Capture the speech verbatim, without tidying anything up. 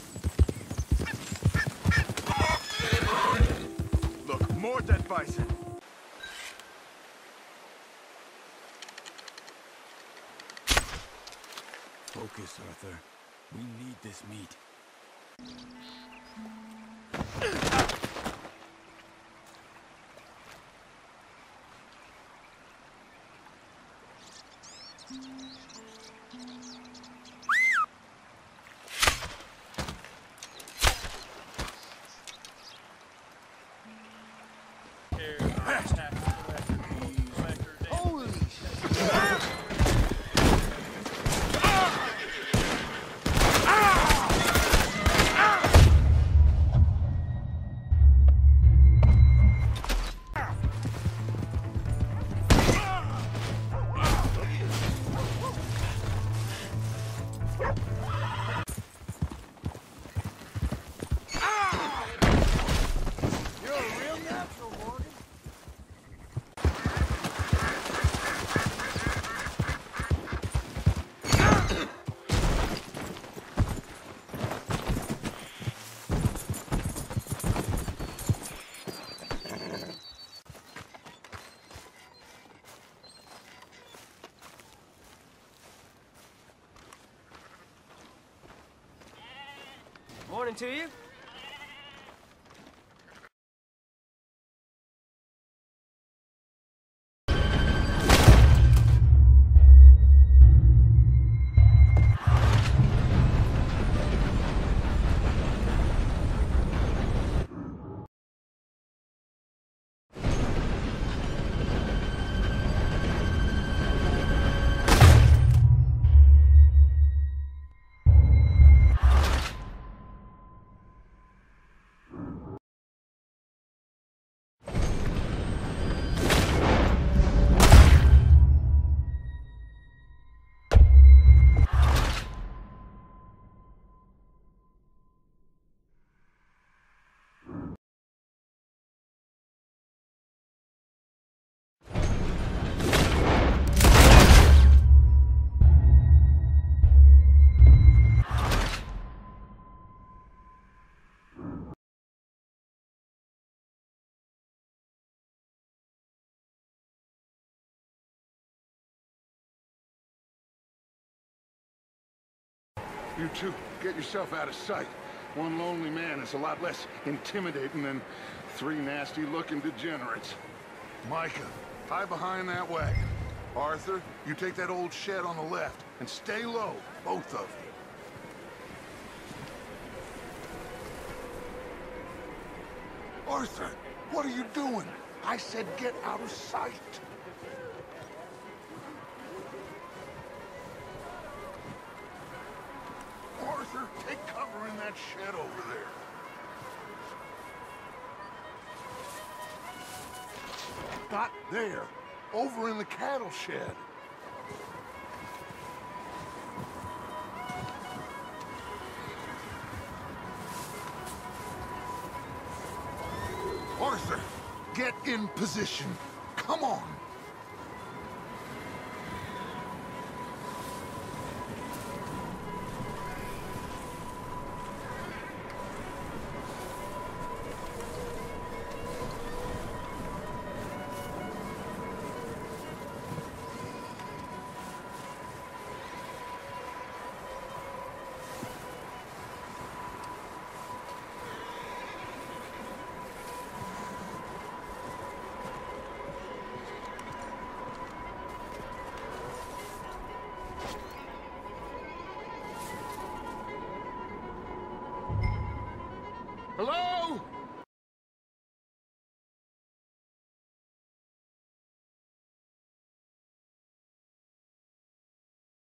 Look, more dead bison. Focus, Arthur. We need this meat. Holy shit! You're a real natural, Morgan. Morning to you. You two, get yourself out of sight. One lonely man is a lot less intimidating than three nasty-looking degenerates. Micah, hide behind that wagon. Arthur, you take that old shed on the left, and stay low, both of you. Arthur, what are you doing? I said get out of sight. Arthur, take cover in that shed over there. Not there. Over in the cattle shed. Arthur, get in position. Come on.